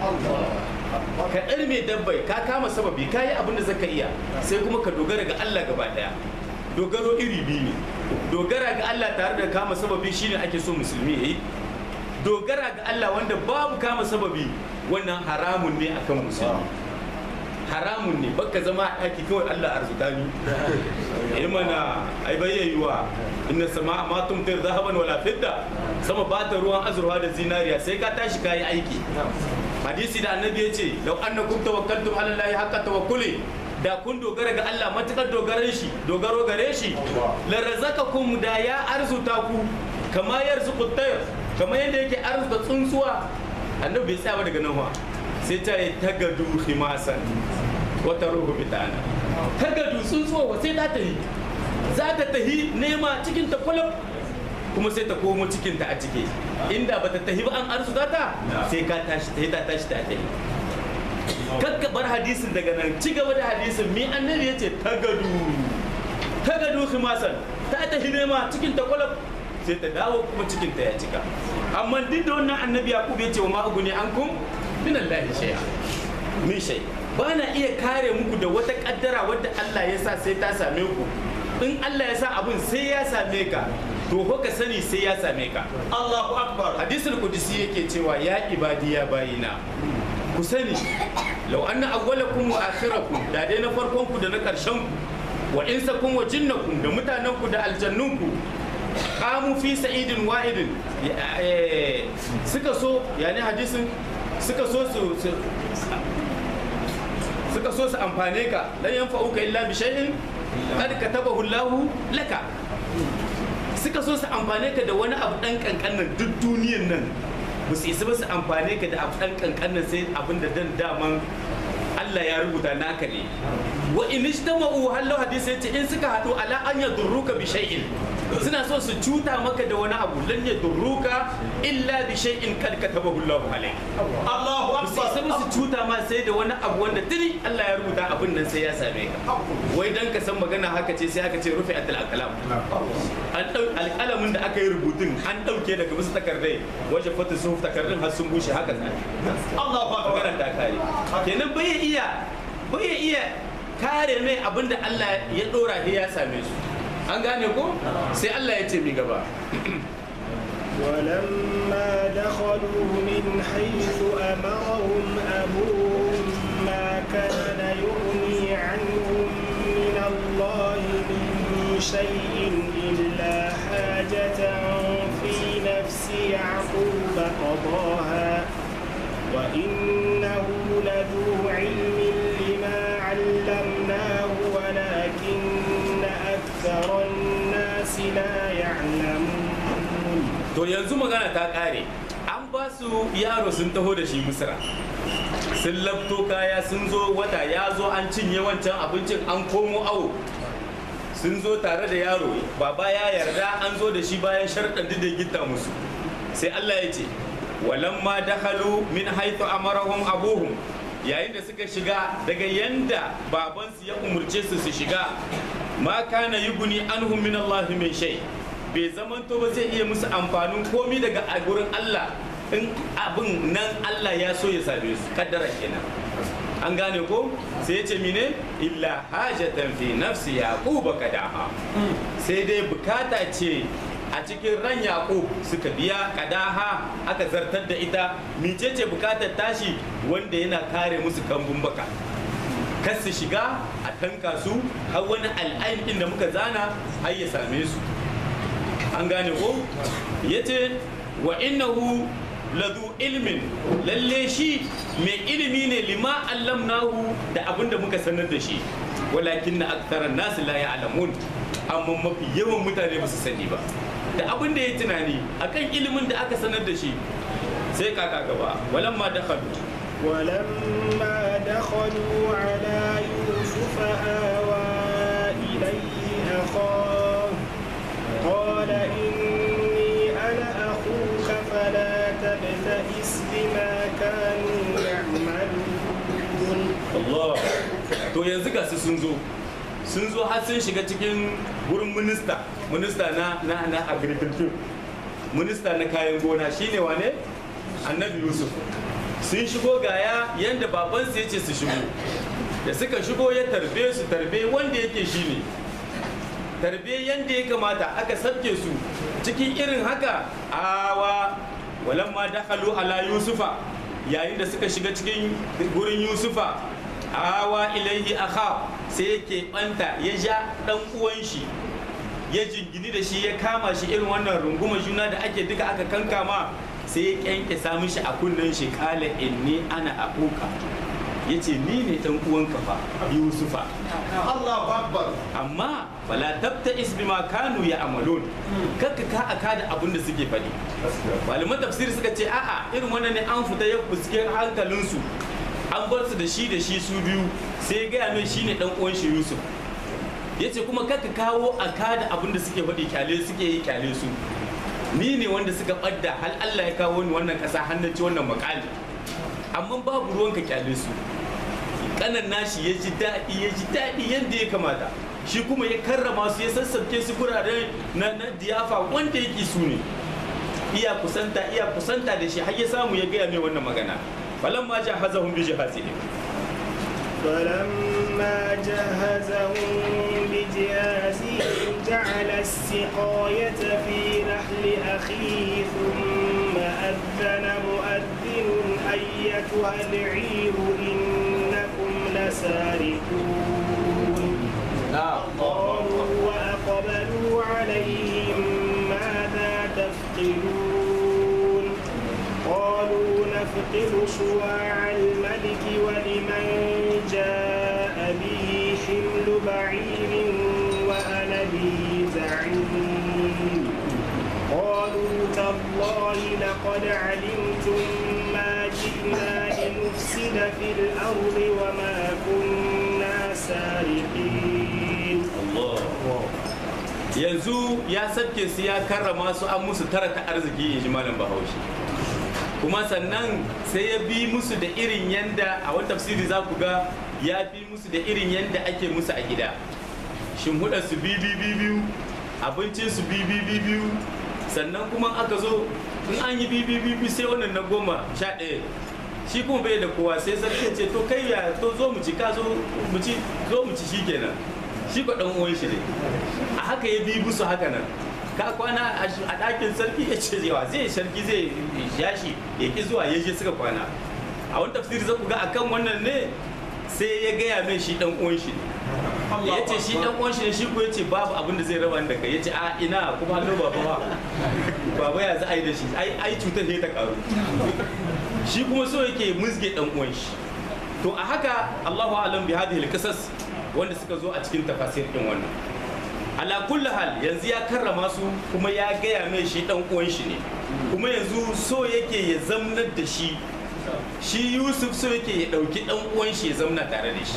ka ɗarme dabbai ka kama sababi ka yi abin da zaka iya sai kuma ka dogara ga Allah gaba ɗaya dogaro iri biyu ne. Dogara ga Allah tare da kama sababi shine ake so musulmi yayi. Dogara ga Allah wanda babu kama sababi wannan haramun ne akan musulmi. Haramun ne, baka zama a ɗaki kawai Allah arzuta ni. Imana ai bayyayuwa inna sama ma tumtir zahaban wala fidda, sama ba ta ruwan azurwa da zinariya sai ka tashi kayi aiki. Hadisi da annabi ya ce lau annakum tawakkaltum ala Allah haqqa tawakkuli, da kun dogara ga Allah matukar dogaro gare shi la razaqakum, da ya arzuta ku kama yarzuqut tayr, kama yadda yake arzuta tsuntsuwa. Annabi bai tsaya daga nan sai ta yi tagadu khimasan wata ruhu bitana. Tagadu tsuntsuwa sai ta yi, za ta tahi nema cikin ta kwalab kuma sai ta komo cikin ta a cike. Inda bata tahi ba an arzuta ta sai ka tashi ta tashi ta tahi. Kakka bar hadisin daga nan, ci gaba da hadisin. Mi annabi yace tagadu khimasan, ta tahi nema cikin ta kwalab sai ta dawo kuma cikin ta ya cika. Amma duk da wannan annabi Yaqub yace wa ma uguni ankum min Allah shay'a min shay, ba na iya kare muku da wata kaddara wadda Allah ya sa sai ta same ku. In Allah ya sa abun sai ya same ka, to ka sani sai ya same ka. Allahu akbar. Hadisul qudsi yake cewa ya ibadi ya bayina, ku sani law anna awwalakum wa akhirakum, da dai na farkon ku da na karshen ku, wa insakum wa jinnakum, da mutanen ku da aljannun ku, qamu fi sa'idin wa'idin, suka so yani hadisin suka so su amfane ka, lan yanfa'uka illa bi shay'in qad katabahu Allahu laka. Suka so su amfane ka da wani abu dan kankanin duk duniyan nan, ba su isa ba su amfane ka da abu dan kankanin sai abin da dan daman Allah ya rubuta naka ne. Wa in ijtama'u, hallo hadisi yace in suka hadu ala an yadurruka bi shay'in, suna so su cuta maka da wani abu, lan yadurruka illa bi shay'in kad katabahu Allahu alayk. Allahu akbar. Sai su cuta ma sai da wani abu wanda tuni Allah ya rubuta abin nan sai ya same ka. Wai dan ka san magana haka ce sai aka ce rufi atal alqalam. An dau alqalamin da aka yi rubutun an dauke daga bisa takardai, waje fatu sun takardun har sun bushe haka sai. Allahu akbar. Ta kare. Kenan bai iya kare mai abin da Allah ya dora ya same su. An gane ko? Sai Allah ya ce mi gaba. ولما دخلوا من حيث أمرهم أبوهم ما كان يغني عنهم من الله من شيء إلا حاجة في نفس يعقوب قضاها وإنه لذو علم لما علمناه ولكن أكثر الناس لا يعلمون. To yanzu magana ta kare, an ba su yaro sun taho da shi Misra, sun labto kaya, sun zo wata ya zo an cinye wancan abincin an komo awo, sun zo tare da yaro, baba ya yarda an zo da shi bayan sharɗan da gita musu. Sai Allah ya ce walamma dakhalu min haythu amarahum abuhum, yayin da suka shiga daga yanda babansu ya umurce su shiga, ma kana yuguni anhum min Allah min shay, bai zamanto ba zai iya musu amfanin komi daga a gurin Allah in abin nan Allah ya so ya same su, kaddara kenan. An gane ko? Sai ya ce mine illa hajatan fi nafsi yaquba kadaha, sai dai bukata ce a cikin ran Yaqub suka biya kadaha, aka zartar da ita. Micece bukatar tashi? Wanda yana kare musu kambun baka, kar su shiga a tanka su har wani al'ain din da muka zana har ya same su. An gane ko? Yace wa innahu ladu ilmin, lalle shi mai ilimi ne lima allamnahu da abin da muka sanar da shi, walakin na aktaran nasu la ya'lamun, amma mafi yawan mutane ba su sani ba. Da abin da ya tunani akan ilimin da aka sanar da shi. Sai kaka gaba walamma dakhalu ala yusuf awa ilayhi akhahu qala inni ana akhuka fala tabta'is bima kanu ya'malun. Allah. To yanzu ga su sun zo har sun shiga cikin gurin minista na agriculture, minista na kayan gona, shine wane? Annabi Yusuf. Sun shigo gaya yanda babansu ya ce su shigo, da suka shigo ya tarbe su tarbe wanda yake shine tarbe yanda ya kamata aka sabke su cikin irin haka awa walamma dakhalu ala yusufa yayin da suka shiga cikin gurin yusufa awa ilaihi akha sai yake banta ya ja dan uwan shi ya jingini da shi ya kama shi irin wannan runguma juna da ake duka aka kankama sai ya kyankyasa mishi a kunnen shi kala inni ana abuka ya ce ni ne dan uwanka fa yusufa Allahu akbar amma fala tabta isbima kanu ya amalun kakka ka aka da abin da suke faɗi malaman tafsir suka ce a'a irin wannan ne an fita ya fuske hankalinsu an bar su da shi su biyu sai ya gaya mai shine dan uwan shi yusuf ya ce kuma kakka kawo aka da abin da suke faɗi kyale su ni ne wanda suka ɓadda hal Allah ya kawo ni wannan ƙasa hannunci wannan makali amma babu ruwanka kyale su kanan nashi ya ji daɗi yadda ya kamata shi kuma ya karrama su ya sassabke su gurare na diyafa wanda yake su ne iya kusanta da shi har ya samu ya gaya mai wannan magana falamma jahazahum bi jihazihim فلما جهزهم بجهازهم جعل السقاية في رحل أخيه ثم أذن مؤذن أيتها العير إنكم لسارقون قالوا وأقبلوا عليهم ماذا تفقدون قالوا نفقد صواع الملك ولمن جاء به حمل بعير وأنا به زعيم قالوا تالله لقد علمتم ما جئنا لنفسد في الأرض وما كنا سارقين yanzu ya sabke su ya karrama su an musu tara ta arziki in ji malam bahaushe kuma sannan sai ya bi musu da irin yanda a wani tafsiri za ku ga ya bi musu da irin yanda ake musu a gida shimhuɗar su biyu abincin su biyu sannan kuma aka zo in an yi biyu sai wannan na 11 shi kuma bai da kowa sai sarki ce to kai ya to zo mu ci ka zo mu ci shi kenan shi ko dan uwan shi ne a haka ya bi musu haka nan ka kwana a ɗakin sarki ya ce yawa zai sarki zai yashi ya ki zuwa ya je suka kwana a wani tafsiri za ku ga akan wannan ne sai ya gaya mai shi dan uwan shi ne ya ce shi dan uwan shi ne shi ko ya ce babu abin da zai raba ni da kai ya ce a ina kuma hannu baba ya za a yi da shi ai cutar ne ta karu shi kuma so yake musge dan uwan shi to a haka Allahu a'lam bi hadhihi al-qisas wanda suka zo a cikin tafasir din wannan ala kulli hal yanzu ya karrama su kuma ya gaya mai shi dan uwan shi ne kuma yanzu so yake ya zamnar da shi Yusuf so yake ya dauki dan uwan shi ya zamna tare da shi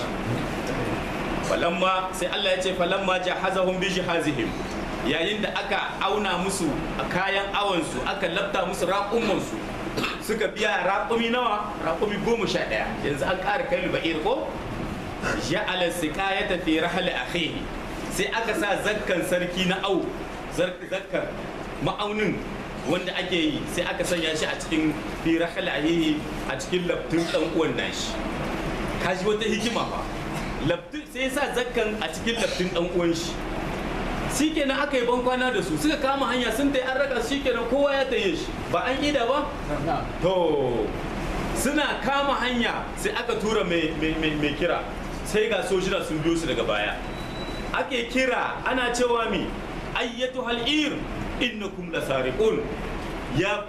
falamma sai Allah ya ce falamma jahazahum bi jihazihim yayin da aka auna musu kayan awon su aka labta musu raƙumman su suka biya raƙumi nawa raƙumi 11 yanzu an ƙara kai ba'ir ko ja'ala sikayata fi rahli akhihi sai aka sa zakkan sarki na zakkar ma'aunin wanda ake yi sai aka sanya shi a cikin fi rahli akhihi a cikin labtun dan uwan nashi kaji wata hikima fa labtun sai sa zakkan a cikin labtun dan uwan shi shikenan aka yi ban kwana da su suka kama hanya sun tai an raka shikenan kowa ya taye shi ba an ida ba to suna kama hanya sai aka tura mai kira sai ga sojina sun biyo su daga baya ake kira ana cewa mi ayyatu hal'ir innakum lasariqun ya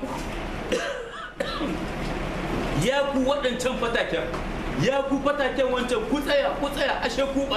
ku waɗancan fataken ya ku fataken wancan ku tsaya ashe ku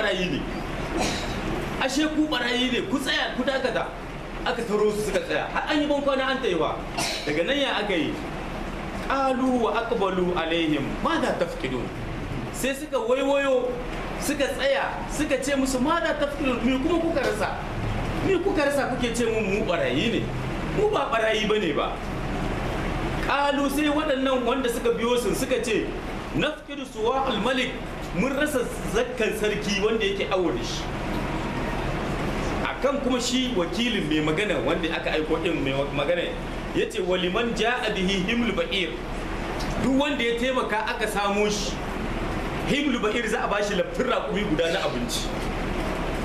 barayi ne ku tsaya ku dakata aka taro su suka tsaya har an yi ban kwana an taiwa daga nan ya aka yi qalu wa aqbalu alaihim madha tafqidun sai suka waiwayo suka tsaya suka ce musu madha tafqidun me kuma kuka rasa kuke ce mu barayi ne mu ba barayi bane ba qalu sai waɗannan wanda suka biyo sun suka ce nafkidu suwa al-malik mun rasa zakkan sarki wanda yake awo da shi akan kuma shi wakilin mai magana wanda aka aiko din mai magana yace waliman ja'a bihi himlu ba'ir duk wanda ya taimaka aka samo shi himlu ba'ir za a bashi laftin raƙumi guda na abinci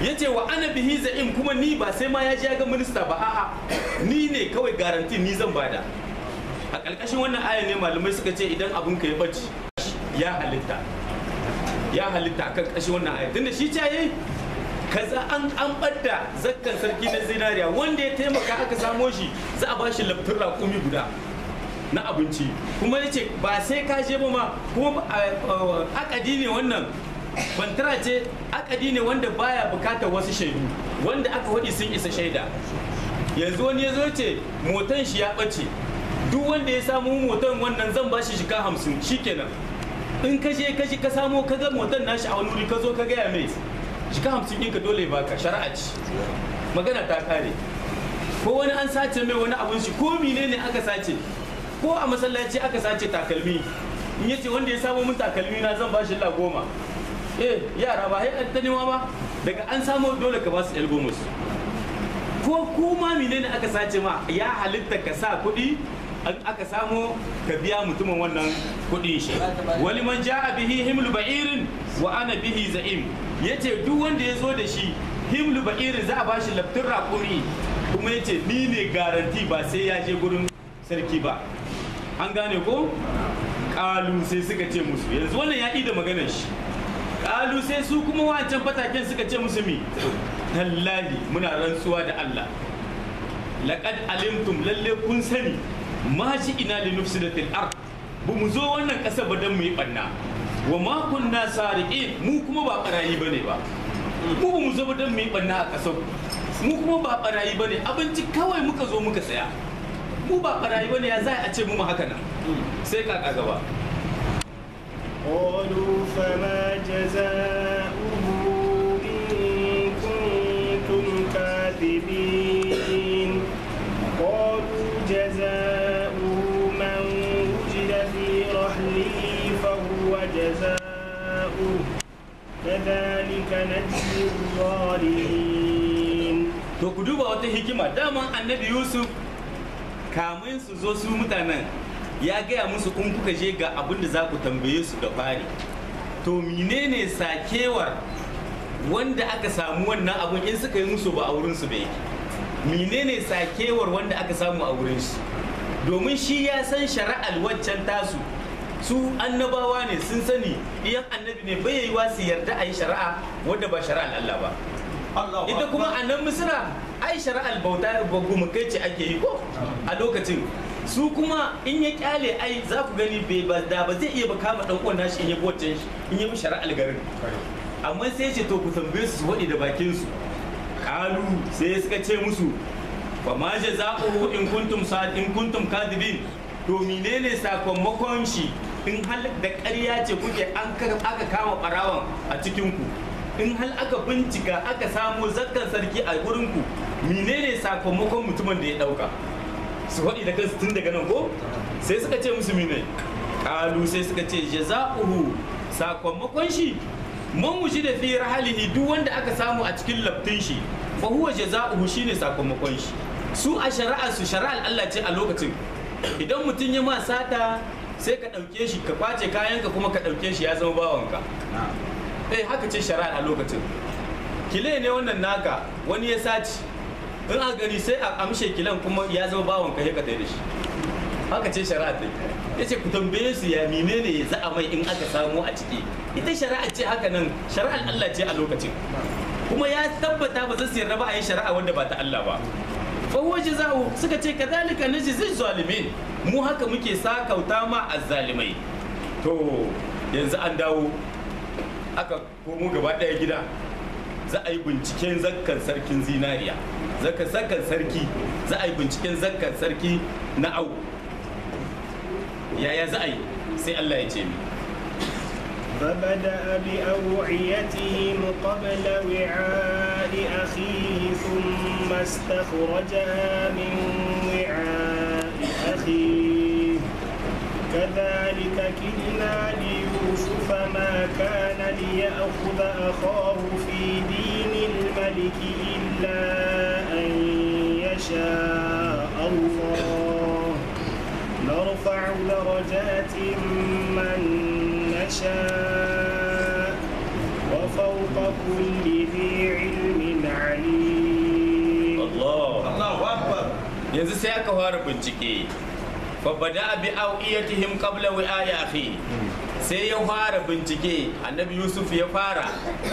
yace wa ana bihi za'im, kuma ni ba sai ma ya je ga minista ba, a'a ni ne kawai garanti ni zan bada. A ƙarƙashin wannan aya ne malamai suka ce idan abun ka ya bace ya halitta a kan ƙashin wannan aya, tunda shi caye kaza an ɓadda zakkan sarki na zinariya, wanda ya taimaka aka samo shi za a bashi laftin raƙumi guda na abinci, kuma ya ce ba sai ka je ba ma, kuma akadi ne wannan bantara ce, akadi ne wanda baya bukatar wasu shaidu, wanda aka waɗi sun isa shaida. Yanzu wani ya zo ce motan shi ya ɓace, duk wanda ya samu motan wannan zan bashi shika 50 shikenan. In ka je ka samo ka ga motan nashi a wani wuri ka zo ka gaya mai shika 50 ɗinka dole baka, shari'a ce, magana ta kare. Ko wani an sace mai wani abun shi, ko menene aka sace, ko a masallaci aka sace takalmi, in yace wanda ya samu mun takalmi na zan bashi la 10, yara ba sai ta nema ba, daga an samu dole ka ba su elgomus. Ko kuma menene aka sace ma ya halitta ka sa kuɗi, aka samu ka biya mutumin wannan kuɗin shi. Wali man ja'a bihi himlu ba'irin wa ana bihi za'im, yace duk wanda ya zo da shi himlu ba'irin za a bashi laftin raƙumi, kuma yace ni ne garanti ba sai ya je gurin sarki ba. An gane ko? Kalu sai suka ce musu, yanzu wannan ya da maganar shi. Kalu sai su kuma wancan fataken suka ce musu mi, tallahi muna rantsuwa da Allah, laqad alimtum, lalle kun sani, ma shi ina li nufsidatil ard, bu mu zo wannan ƙasa ba dan mu yi banna, wa ma kunna sariqin, mu kuma ba barayi bane ba, mu mu zo dan mu yi banna a ƙasar, mu kuma ba barayi bane, abinci kawai muka zo muka saya, mu ba barayi bane, ya za a ce mu haka nan. Sai kaka gaba. قالوا فما جزاؤه إن كنتم كاذبين قالوا جزاؤه من وجد في رحله فهو جزاؤه كذلك نجزي الظالمين. To ku duba wata hikima, daman annabi Yusuf kamun su zo su mutanen ya gaya musu in kuka je ga abin da za ku tambaye su da fari, to menene sakewar wanda aka samu wannan abun in suka yi musu ba a wurin su ba yake, menene sakewar wanda aka samu a wurin shi, domin shi ya san shari'ar waccan tasu, su annabawa ne sun sani iyan annabi ne bai yiwa su yarda a yi shari'a wadda ba shari'ar Allah ba. Ita kuma a nan Misira ai shari'ar bauta gumukai ce ake yi ko a lokacin, su kuma in ya kyale ai za ku gani ba zai iya ba kama dan uwan nashi in ya bocce shi in ya bi shari'ar garin, amma sai ce to ku tambaye su waɗi da bakin su. Kalu sai suka ce musu wa ma jaza'uhu in kuntum kadibin, to menene sakamakon shi in hal da ƙarya ce kuke aka kama barawan a cikin ku, in hal aka bincika aka samu zakkan sarki a gurin ku, menene sakamakon mutumin da ya dauka? Su faɗi da kansu tun daga nan ko? Sai suka ce musu mine? Kalu sai suka ce jaza'uhu, sakamakon shi man wushi da fi rahalihi, duk wanda aka samu a cikin laftin shi fa huwa jaza'uhu, shine sakamakon shi. Su a shari'a su shari'ar Allah ce a lokacin, idan mutum ya ma sata sai ka ɗauke shi ka kwace kayanka kuma ka ɗauke shi ya zama bawanka. Haka ce shari'a a lokacin. Kile ne wannan naka wani ya saci, in a gani sai a amshe kilan kuma ya zama bawanka ya ka tai da shi. Haka ce shari'a ta ya ce ku tambaye su ya menene ya za'a mai in aka samu a ciki. Ita shari'a ce haka nan, shari'ar Allah ce a lokacin, kuma ya tabbata ba zai yarda ba a yi shari'a wanda ba ta Allah ba. Fa huwa jaza'u, suka ce kadhalika najzi zalimin, mu haka muke sakauta ma azzalimai. To yanzu an dawo aka komo gaba ɗaya gida, za a yi binciken zakkan sarkin zinariya, zakkan sarki, za a yi binciken zakkan sarki na au. Yaya za a yi? Sai Allah ya ce mi. فبدأ بأوعيتهم قبل وعاء أخيه ثم استخرجها من وعاء أخيه كذلك كدنا ليوسف ما كان ليأخذ أخاه في دين الملك إلا أن يشاء الله نرفع درجات من نشاء وفوق كل ذي علم yanzu sai aka fara bincike fa bada bi awiyatihim qabla wi'a'i akhi sai ya fara bincike annabi yusuf ya fara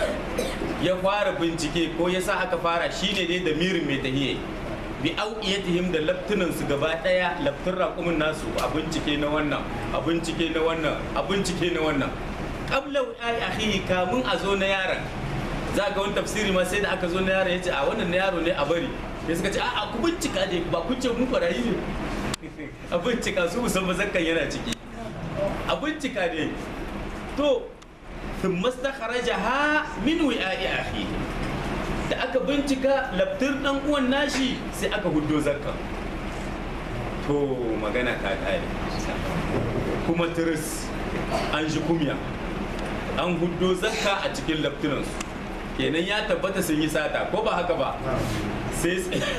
bincike ko yasa aka fara shine dai da mirin mai tahiye bi awiyatihim da laftunan su gaba daya laftun raƙumin nasu a bincike na wannan a bincike na wannan a bincike na wannan qabla wi'a'i akhi kamun a zo na yaron za ga wani tafsiri ma sai da aka zo na yaron yace a wannan na yaro ne a bari sai suka ce a ku bincika ne ba kun ce mu barayi ne a bincika su musamman zakkan yana ciki a bincika ne to sun mastakharaja ha min wi'a'i akhi da aka bincika laftir dan uwan nashi sai aka huddo zakkan to magana ta kare kuma tiris an shi kumya an huddo zakka a cikin laftiransu kenan ya tabbata sun yi sata ko ba haka ba sai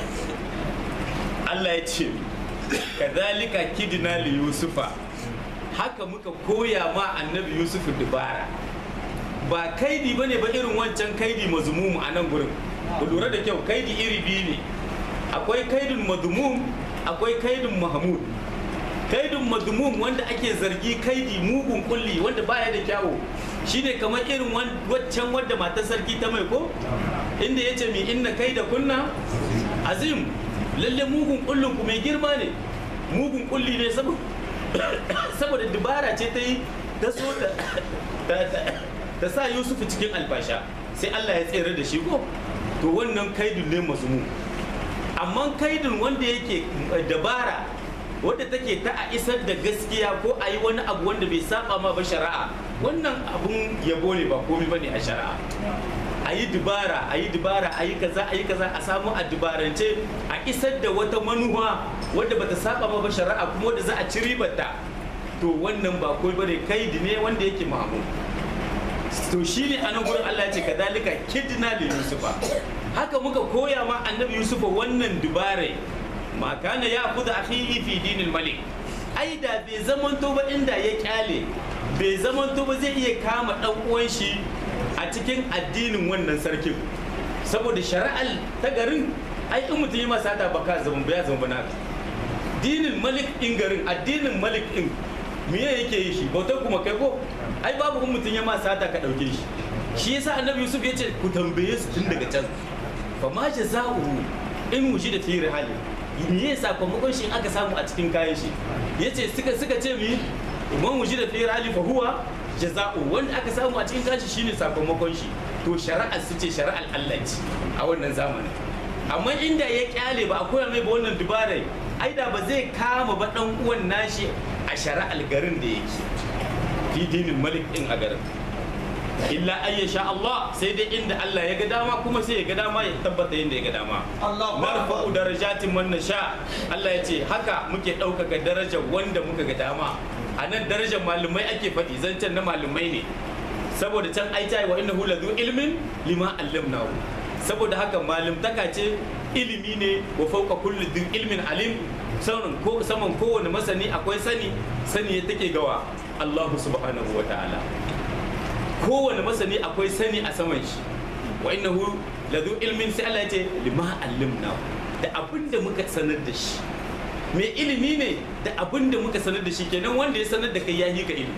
Allah ya ce kadhalika kidna li yusufa haka muka koya ma annabi yusuf dubara ba kaidi bane ba irin wancan kaidi mazmum a nan gurin ku lura da kyau kaidi iri biyu ne akwai kaidun mazmum akwai kaidun mahmud kaidun mazmum wanda ake zargi kaidi mugun kulli wanda baya da kyawu shine kamar irin waccan wadda matar sarki ta mai ko inda yace mi inna kaida kunna azim lalle mugun kullun ku mai girma ne mugun kulli ne saboda dubara ce ta yi ta so ta sa yusuf cikin alfasha sai Allah ya tsere da shi ko to wannan kaidun ne mazmu amma kaidun wanda yake dabara wadda take ta a isar da gaskiya ko a yi wani abu wanda bai saba ma ba shari'a wannan abun yabo ne ba komai bane a shari'a a yi dubara a yi kaza a samu a dubarance a isar da wata manuwa wadda bata saba ma ba shari'a kuma wadda za a ci ribarta to wannan ba komai bane kaidi ne wanda yake mamu to shine anan gurin Allah ya ce kadalika kidna li yusufa haka muka koya ma annabi yusufa wannan dubare ma kana ya kuda akhihi fi dinil malik ai da bai zamanto ba inda ya kyale bai zamanto ba zai iya kama dan uwan shi a cikin addinin wannan sarkin saboda shari'al ta garin ai in mutum yi masa ta baka zaman ba ya zama bana dinin malik din garin addinin malik din miye yake yi shi bautar kuma kai ko ai babu in mutum ya masa ta ka dauke shi shi yasa annabi yusuf ya ce ku tambaye su tun daga can fa ma jaza'u in wujida fi hali me ya sakamakon shi aka samu a cikin kayan shi yace suka ce mi man wujida fi hali fa huwa jaza'u wanda aka samu a cikin kayan shi shine sakamakon shi to shari'ar su ce shari'ar Allah ce a wannan zamanin amma inda ya kyale ba a koya mai ba wannan dubarai ai da ba zai kama ba dan uwan nashi a shari'ar garin da yake fi dinin malik din a garin illa an yasha Allah sai dai inda Allah ya ga dama kuma sai ya ga dama ya tabbata inda ya ga dama narfa'u darajatin man nasha Allah ya ce haka muke ɗaukaka darajar wanda muka ga dama a nan darajar malumai ake faɗi zancen na malumai ne saboda can ai ta wa innahu ladhu ilmin lima allamnahu saboda haka malumtaka ce ilimi ne wa fawqa kulli dhi ilmin alim saman kowane masani akwai sani ya take gawa Allah subhanahu wa ta'ala kowane masani akwai sani a saman shi wa innahu ladhu ilmin sai Allah ya ce lima allamnahu da abin da muka sanar da shi mai ilimi ne da abin da muka sanar da shi kenan wanda ya sanar da kai ya yi ka ilimi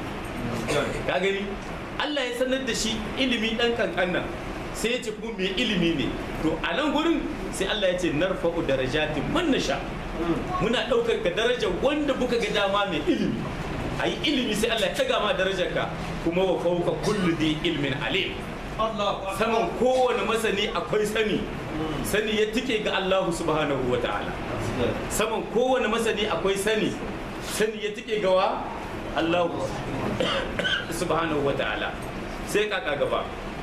ka gani Allah ya sanar da shi ilimi dan kankanan sai ya ce kuma mai ilimi ne to a nan gurin sai Allah ya ce narfa'u darajatin man nasha muna daukar ka darajar wanda muka ga dama mai ilimi ayi ilimi sai Allah ya taga ma darajar ka kuma wa fawqa kulli dhi ilmin alim saman kowane masani akwai sani ya tike ga Allah subhanahu wa ta'ala saman kowane masani akwai sani ya tike gawa Allah subhanahu wa ta'ala sai kaka gaba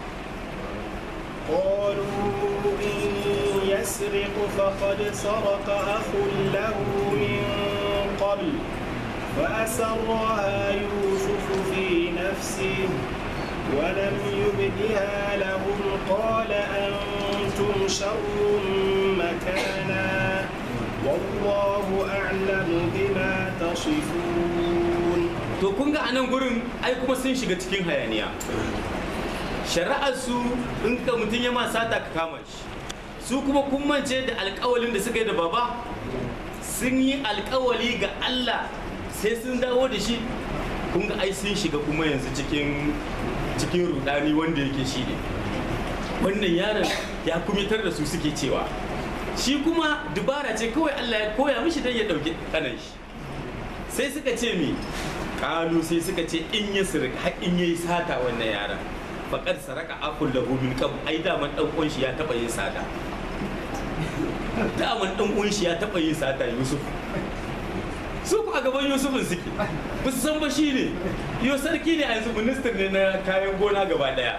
قالوا إن يسرق فقد سرق أخ له من قبل فأسرها يوسف في نفسه ولم يبدها لهم قال أنتم شر مكانا والله أعلم بما تصفون. to kun ga anan gurin ai kuma sun shiga cikin hayaniya shari'ar su in ka mutum ya ma sata ka kama shi su kuma kun mance da alƙawalin da suka yi da baba sun yi alkawali ga Allah sai sun dawo da shi. Kun ga ai sun shiga kuma yanzu cikin rudani wanda yake shi ne wannan yaron ya kumitar da su suke cewa shi kuma dubara ce kawai Allah ya koya mishi dan ya dauki kanan shi. Sai suka ce mi kalu sai suka ce in ya sirka har in yayi sata wannan yaron faqad saraka akul lahu min qabl ai daman dan uwan shi ya taba yin sata. Daman dan uwan shi ya taba yin sata Yusuf. Su ku a gaban Yusufin suke ba su san ba shi ne yo sarki ne a yanzu minister ne na kayan gona gaba daya.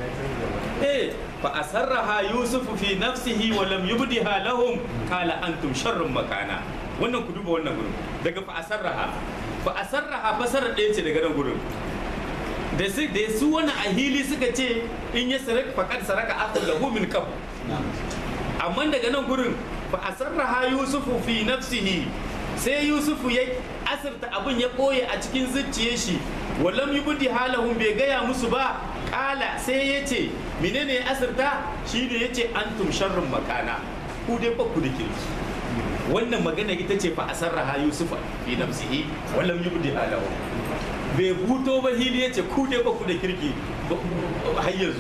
Fa asarraha Yusuf fi nafsihi wa lam yubdiha lahum qala antum sharrun makana. Wannan ku duba wannan gurin daga fa asarraha fasara ɗaya ce daga nan gurin da su wani ahili suka ce in ya saraka faqad saraka akhu lahu min qabl. Amma daga nan gurin fa asarraha Yusuf fi nafsihi sai Yusufu ya asirta abin ya ɓoye a cikin zuciyar shi wallam yubdi halahum bai gaya musu ba. Kala sai ya ce menene ya asirta shi ne ya ce antum sharrun makana ku dai ba ku da kirki. Wannan magana ita ce fa asarraha Yusufa fi nafsihi wallam yubdi halahum bai buto ba hili ya ce ku dai ba ku da kirki har yanzu.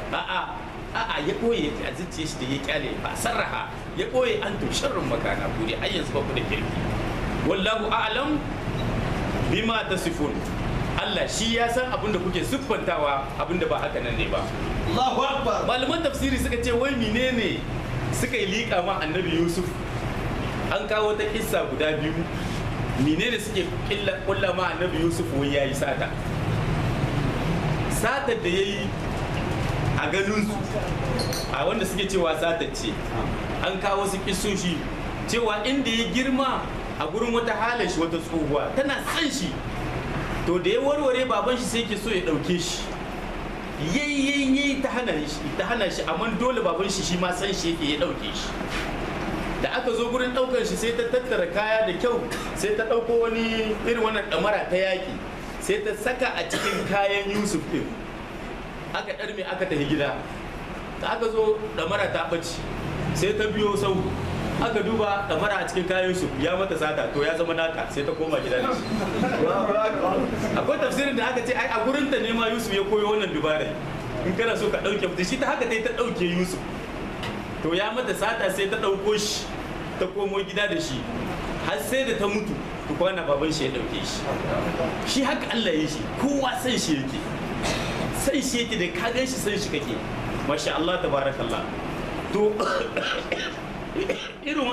A'a ya ɓoye a zuciyar shi da ya kyale fa asarraha ya ɓoye antum sharrun makana ku dai har yanzu ba ku da kirki. Wallahu a'lam bima tasifun. Allah shi ya san abin da kuke siffantawa abin da ba haka nan ne ba. Allahu akbar. Malaman tafsiri suka ce wai menene suka yi liƙa ma annabi Yusuf. An kawo ta kissa guda biyu. Menene suke kulla ma annabi Yusuf wai yayi sata. Satar da yayi a ganin su a wanda suke cewa satar ce. An kawo su kissoshi cewa inda ya girma a gurin wata halar shi wata tsohuwa tana san shi. To da ya warware baban shi sai ke so ya dauke shi yayi ta hana shi amma dole baban shi ma san shi yake ya dauke shi. Da aka zo gurin daukar shi sai ta tattara kaya da kyau sai ta dauko wani irin wannan damara ta yaki sai ta saka a cikin kayan Yusuf din aka darme aka tafi gida. Da aka zo damara ta bace sai ta biyo sau aka duba damara a cikin kayan Yusuf ya mata sata to ya zama naka sai ta koma gida da shi. Akwai tafsirin da aka ce ai a gurin ta ne ma Yusuf ya koyo wannan dubarai in kana so ka dauke mutum shi ta haka ta dauke Yusuf to ya mata sata sai ta dauko shi ta komo gida da shi har sai da ta mutu to kwana baban shi ya dauke shi. Shi haka Allah ya shi kowa san shi yake da ka gan shi san shi kake masha Allah tabarakallah. To irin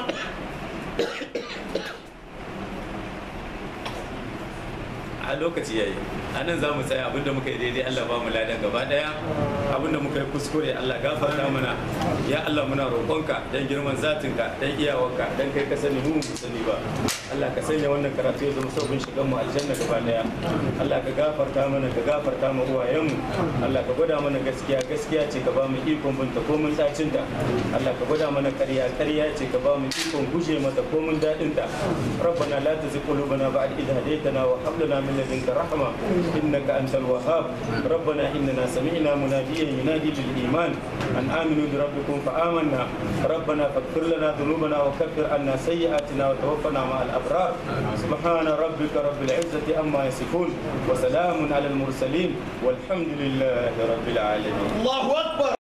a lokaci yayi anan za mu tsaya abinda muka yi daidai Allah ba mu ladan gaba daya abinda muka yi kuskure Allah gafarta mana ya Allah muna roƙonka dan girman zatinka dan iyawarka dan kai ka sani mu sani ba Allah ka sanya wannan karatu ya zama sabon shigan mu aljanna gaba daya Allah ka gafarta mana ka gafarta mu uwayen mu Allah ka gwada mana gaskiya gaskiya ce ka ba mu ikon binta ko mun tsacin ta Allah ka gwada mana ƙarya ƙarya ce ka ba mu ikon guje mata ko mun dadin ta rabbana la tuzigh qulubana ba'da idh hadaytana wa hab lana min ladunka rahma innaka antal wahhab rabbana innana sami'na munadiyan yunadi bil iman an aminu bi rabbikum fa amanna rabbana faghfir lana dhunubana wa kaffir anna sayyi'atina wa tawaffana ma'al abrar subhana rabbika rabbil izzati amma yasifun wa salamun alal mursalin walhamdulillahi rabbil alamin. Allahu akbar.